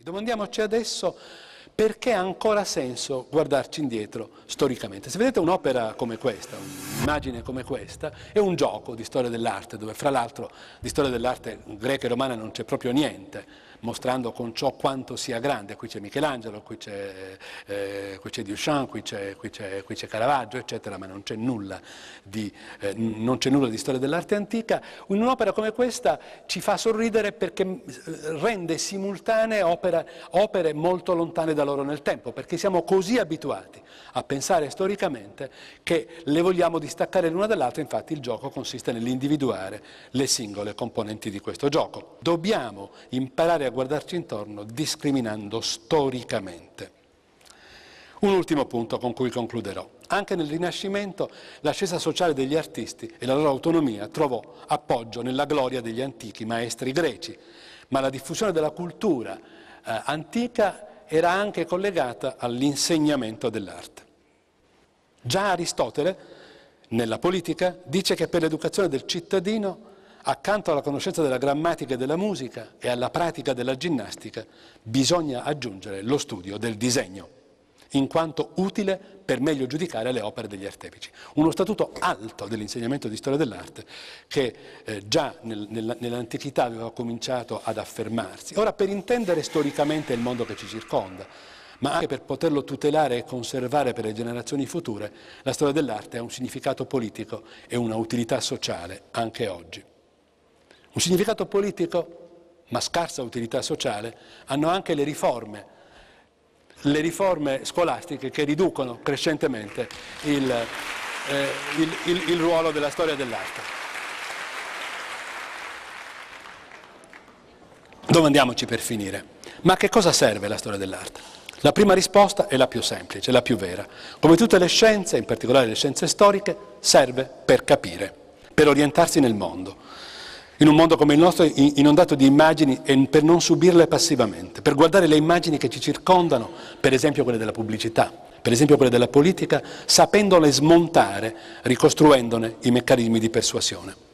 Domandiamoci adesso perché ha ancora senso guardarci indietro storicamente. Se vedete un'opera come questa, un'immagine come questa, è un gioco di storia dell'arte, dove fra l'altro di storia dell'arte greca e romana non c'è proprio niente, mostrando con ciò quanto sia grande. Qui c'è Michelangelo, qui c'è Duchamp, qui c'è Caravaggio, eccetera, ma non c'è nulla di storia dell'arte antica. Un'opera come questa ci fa sorridere perché rende simultanee opere molto lontane da loro nel tempo, perché siamo così abituati a pensare storicamente che le vogliamo distaccare l'una dall'altra. Infatti il gioco consiste nell'individuare le singole componenti di questo gioco. Dobbiamo imparare a guardarci intorno discriminando storicamente. Un ultimo punto con cui concluderò. Anche nel Rinascimento l'ascesa sociale degli artisti e la loro autonomia trovò appoggio nella gloria degli antichi maestri greci, ma la diffusione della cultura antica era anche collegata all'insegnamento dell'arte. Già Aristotele, nella Politica, dice che per l'educazione del cittadino, accanto alla conoscenza della grammatica e della musica e alla pratica della ginnastica, bisogna aggiungere lo studio del disegno, in quanto utile per meglio giudicare le opere degli artefici. Uno statuto alto dell'insegnamento di storia dell'arte che già nell'antichità aveva cominciato ad affermarsi. Ora, per intendere storicamente il mondo che ci circonda, ma anche per poterlo tutelare e conservare per le generazioni future, la storia dell'arte ha un significato politico e una utilità sociale anche oggi. Un significato politico, ma scarsa utilità sociale, hanno anche le riforme scolastiche che riducono crescentemente il ruolo della storia dell'arte. Domandiamoci per finire, ma a che cosa serve la storia dell'arte? La prima risposta è la più semplice, la più vera. Come tutte le scienze, in particolare le scienze storiche, serve per capire, per orientarsi nel mondo. In un mondo come il nostro, inondato di immagini, e per non subirle passivamente, per guardare le immagini che ci circondano, per esempio quelle della pubblicità, per esempio quelle della politica, sapendole smontare, ricostruendone i meccanismi di persuasione.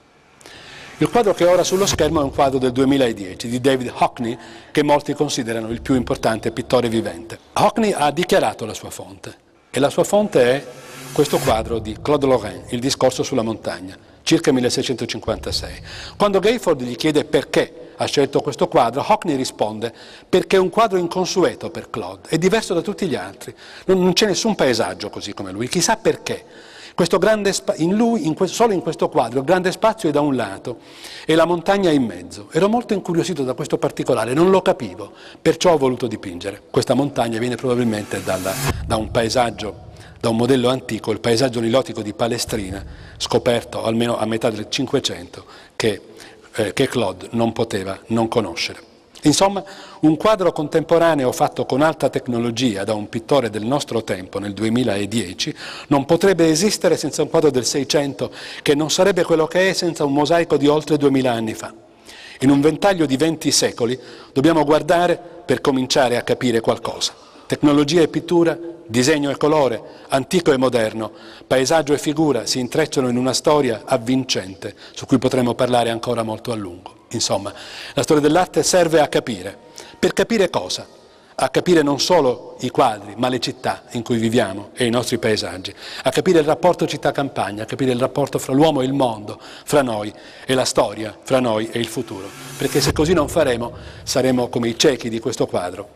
Il quadro che è ora sullo schermo è un quadro del 2010 di David Hockney, che molti considerano il più importante pittore vivente. Hockney ha dichiarato la sua fonte, e la sua fonte è questo quadro di Claude Lorrain, Il discorso sulla montagna, circa 1656. Quando Gayford gli chiede perché ha scelto questo quadro, Hockney risponde: perché è un quadro inconsueto per Claude, è diverso da tutti gli altri, non c'è nessun paesaggio così come lui, chissà perché. Questo grande solo in questo quadro, il grande spazio è da un lato e la montagna in mezzo. Ero molto incuriosito da questo particolare, non lo capivo, perciò ho voluto dipingere. Questa montagna viene probabilmente da un paesaggio, da un modello antico, il paesaggio nilotico di Palestrina, scoperto almeno a metà del Cinquecento, che Claude non poteva non conoscere. Insomma, un quadro contemporaneo fatto con alta tecnologia da un pittore del nostro tempo nel 2010 non potrebbe esistere senza un quadro del Seicento, che non sarebbe quello che è senza un mosaico di oltre 2000 anni fa. In un ventaglio di 20 secoli dobbiamo guardare per cominciare a capire qualcosa. Tecnologia e pittura, disegno e colore, antico e moderno, paesaggio e figura si intrecciano in una storia avvincente su cui potremo parlare ancora molto a lungo. Insomma, la storia dell'arte serve a capire. Per capire cosa? A capire non solo i quadri, ma le città in cui viviamo e i nostri paesaggi, a capire il rapporto città-campagna, a capire il rapporto fra l'uomo e il mondo, fra noi e la storia, fra noi e il futuro. Perché se così non faremo, saremo come i ciechi di questo quadro.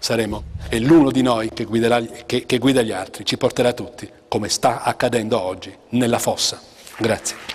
E l'uno di noi che guida gli altri ci porterà tutti, come sta accadendo oggi, nella fossa. Grazie.